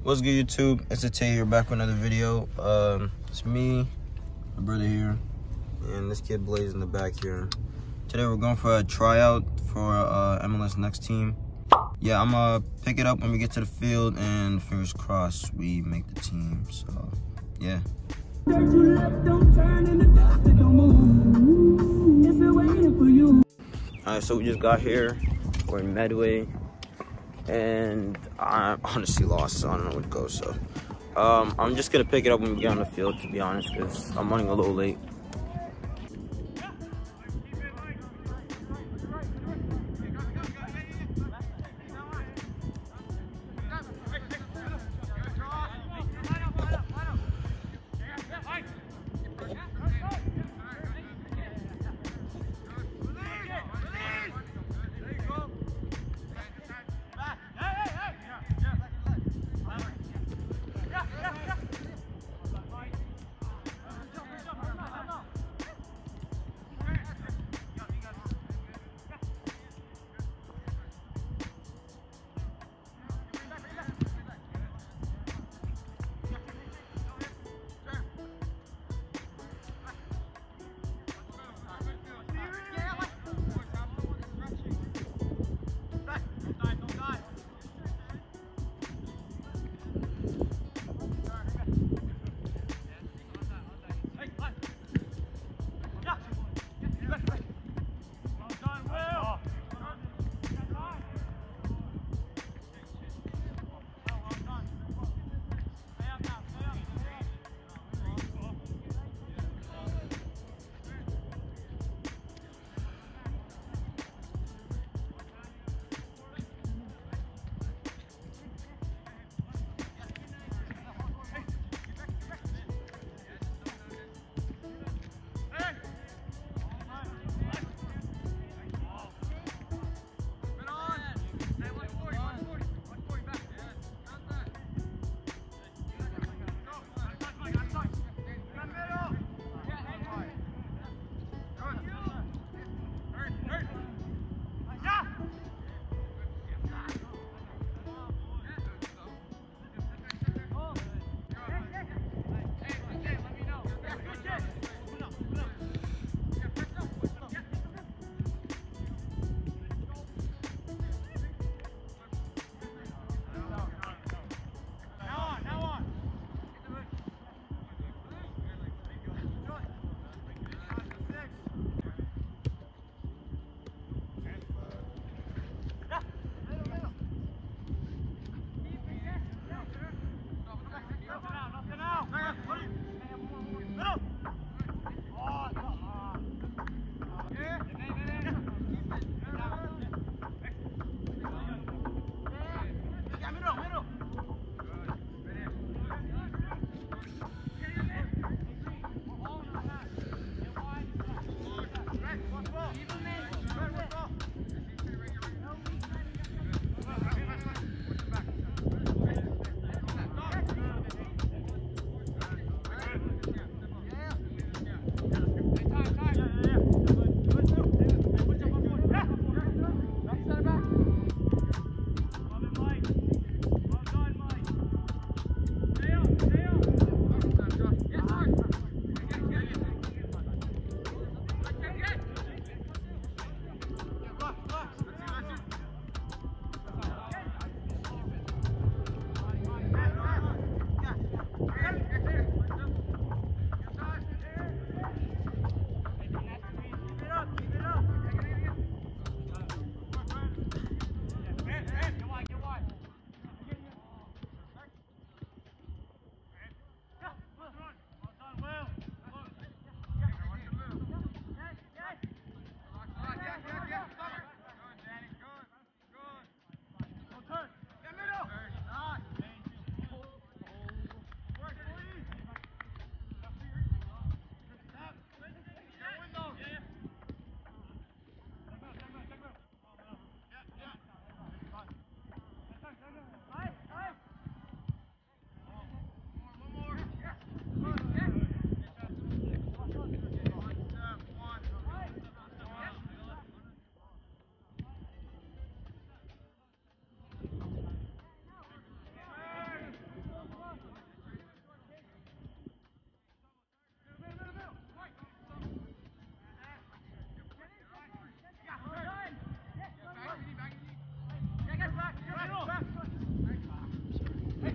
What's good, YouTube? It's Tay here, back with another video. It's me, my brother here, and this kid Blaze in the back here. Today we're going for a tryout for MLS Next team. Yeah, I'm gonna pick it up when we get to the field, and fingers crossed we make the team. So, yeah. Alright, so we just got here. We're in Medway. And I'm honestly lost, so I don't know where to go. So I'm just gonna pick it up when we get on the field, to be honest, because I'm running a little late.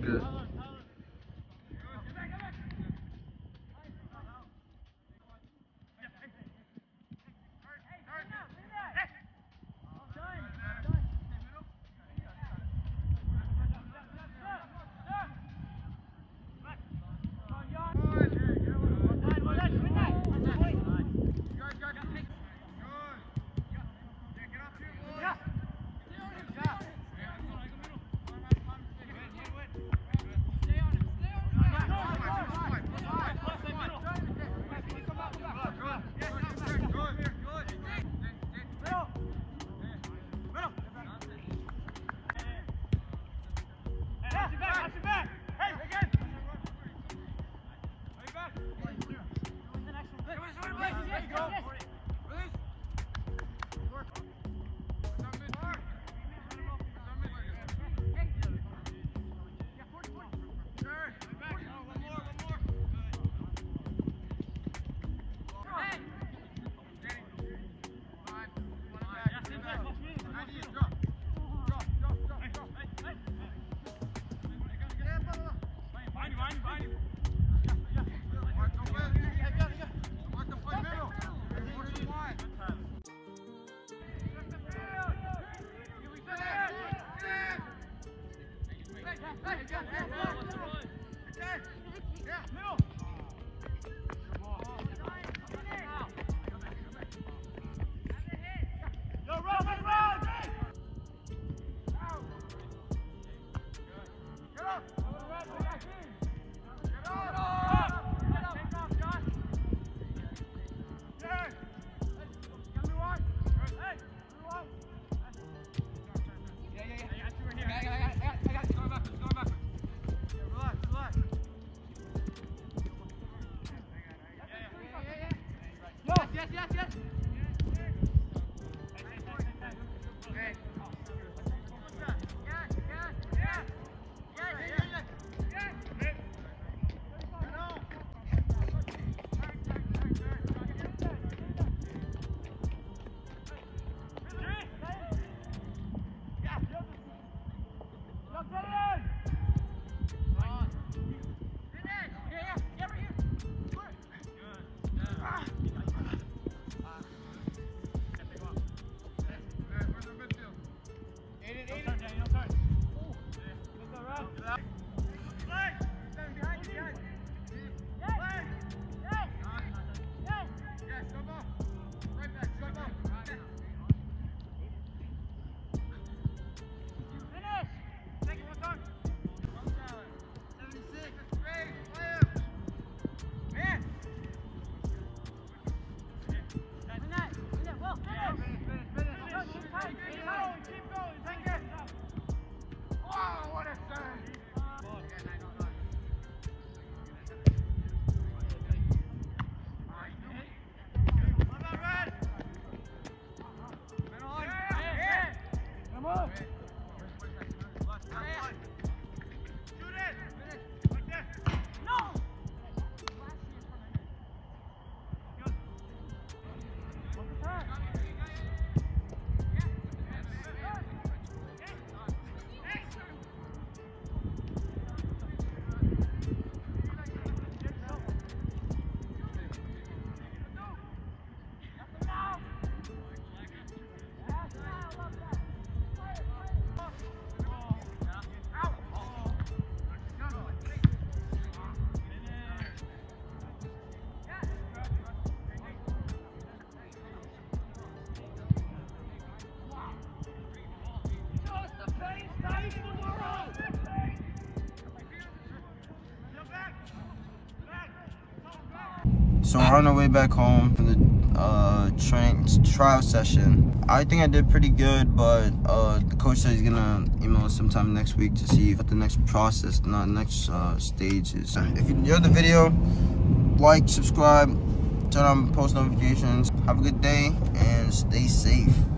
good. So we're on our way back home from the trial session. I think I did pretty good, but the coach said he's gonna email us sometime next week to see what the next process, not next stage is. If you enjoyed the video, like, subscribe, turn on post notifications. Have a good day and stay safe.